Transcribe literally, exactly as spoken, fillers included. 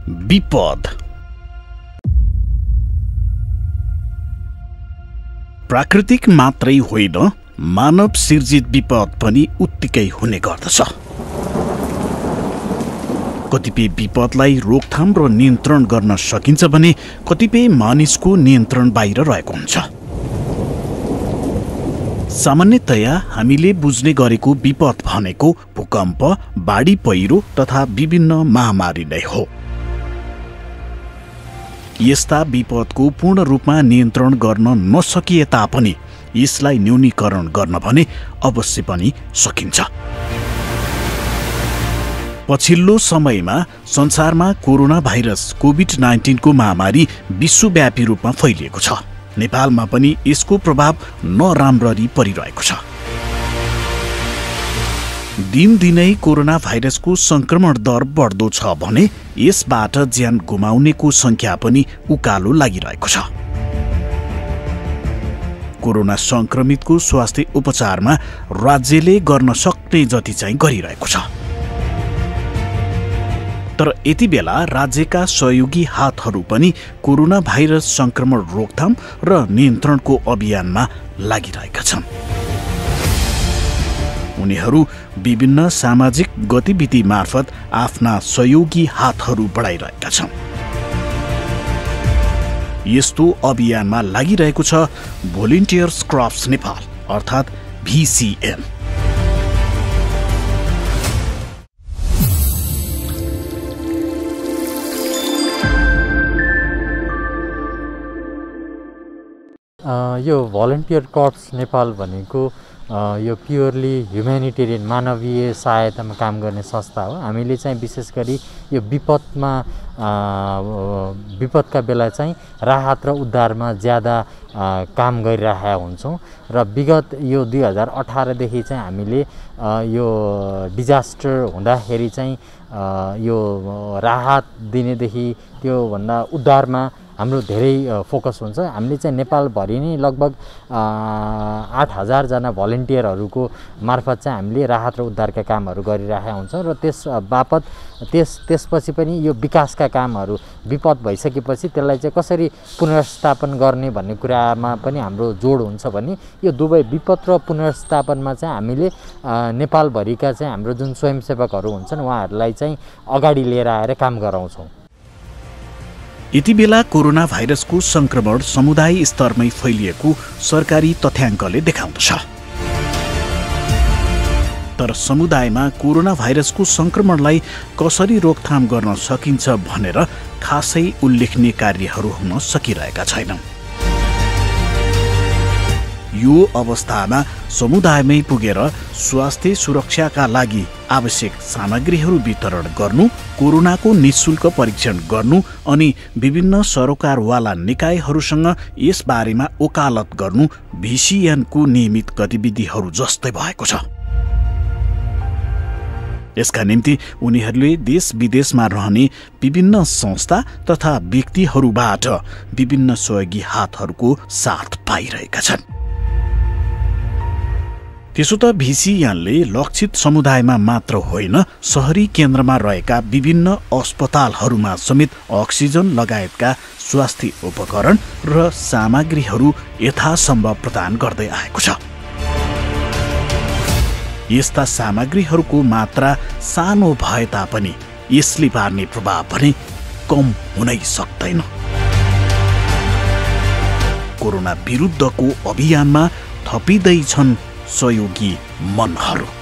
विपद। प्राकृतिक मात्रै होइन, मानव सिर्जित विपद पनि उत्तिकै हुने गर्दछ। कतिपय विपदलाई रोकथाम र नियन्त्रण गर्न सकिन्छ भने कतिपय मानिसको नियन्त्रण बाहिर रहेको हुन्छ। सामान्यतया हामीले बुझ्ने गरेको विपद भनेको भूकम्प, बाढी पहिरो तथा विभिन्न महामारी नै हो। यस्ता विपदको पूर्ण रूपमा नियन्त्रण गर्न नसकिए तापनि यसलाई न्यूनीकरण गर्न भने अवश्य पनि सकिन्छ। पछिल्लो समयमा संसारमा कोरोना भाइरस कोभिड नाइन्टीन को महामारी विश्वव्यापी रूपमा फैलिएको छ। नेपालमा पनि यसको प्रभाव नराम्ररी परिरहेको छ। दिनदिनै कोरोना भाइरसको संक्रमण दर बढ्दो छ भने यसबाट ज्यान गुमाउनेको संख्या पनि उकालो लागिरहेको छ। कोरोना संक्रमितको स्वास्थ्य उपचारमा राज्यले गर्न सक्ने जति चाहिँ गरिरहेको छ। तर यति बेला राज्यका सहयोगी हातहरू पनि कोरोना भाइरस संक्रमण रोकथाम र नियन्त्रणको अभियानमा लागिरहेका छन्। उनीहरू विभिन्न सामाजिक गतिविधि मार्फत आफ्ना सहयोगी हातहरू बढाइरहेका छन्। यस्तो अभियानमा लागिरहेको छ भोलिन्टियर्स क्रप्स नेपाल अर्थात् भीसीएन। यो भोलिन्टियर कर्प्स नेपाल भनेको यो प्योरली ह्युमेनिटेरियन मानवीय सहायतामा काम गर्ने संस्था हो। हामीले चाहिँ विशेष गरी यो विपदमा विपदका बेला चाहिँ राहत र उद्धारमा ज्यादा काम गरिरहेका हुन्छौँ र विगत यो दुई हजार अठारदेखि चाहिँ हामीले यो डिजास्टर हुँदाखेरि चाहिँ यो राहत दिनेदेखि त्योभन्दा उद्धारमा हाम्रो धेरै फोकस हुन्छ। हामीले चाहिँ नेपालभरि नै लगभग आठ हजारजना भलिन्टियरहरूको मार्फत चाहिँ हामीले राहत र उद्धारका कामहरू गरिरहेका हुन्छौँ र त्यस बापत त्यस त्यसपछि पनि यो विकासका कामहरू विपद भइसकेपछि त्यसलाई चाहिँ कसरी पुनर्स्थापन गर्ने भन्ने कुरामा पनि हाम्रो जोड हुन्छ भने यो दुवै विपद र पुनर्स्थापनमा चाहिँ हामीले नेपालभरिका चाहिँ हाम्रो जुन स्वयंसेवकहरू हुन्छन् उहाँहरूलाई चाहिँ अगाडि लिएर आएर काम गराउँछौँ। यति बेला कोरोना भाइरसको संक्रमण समुदाय स्तरमै फैलिएको सरकारी तथ्याङ्कले देखाउँदछ। तर समुदायमा कोरोना भाइरसको संक्रमणलाई कसरी रोकथाम गर्न सकिन्छ भनेर खासै उल्लेखनीय कार्यहरू हुन सकिरहेका छैनन्। यो अवस्थामा समुदायमै पुगेर स्वास्थ्य सुरक्षाका लागि आवश्यक सामग्रीहरू वितरण गर्नु, कोरोनाको निःशुल्क परीक्षण गर्नु अनि विभिन्न सरोकारवाला निकायहरूसँग यस बारेमा वकालत गर्नु भीसीएनको नियमित गतिविधिहरू जस्तै भएको छ। यसका निम्ति उनीहरूले देश विदेशमा रहने विभिन्न संस्था तथा व्यक्तिहरूबाट विभिन्न सहयोगी हातहरूको साथ पाइरहेका छन्। त्यसो त भीसीएनले लक्षित समुदायमा मात्र होइन, शहरी केन्द्रमा रहेका विभिन्न अस्पतालहरूमा समेत अक्सिजन लगायतका स्वास्थ्य उपकरण र सामग्रीहरू यथासम्भव प्रदान गर्दै आएको छ। यस्ता सामग्रीहरूको मात्रा सानो भए तापनि यसले पार्ने प्रभाव भने कम हुनै सक्दैन। कोरोना विरुद्धको अभियानमा थपिँदैछन् सहयोगी मनहरू।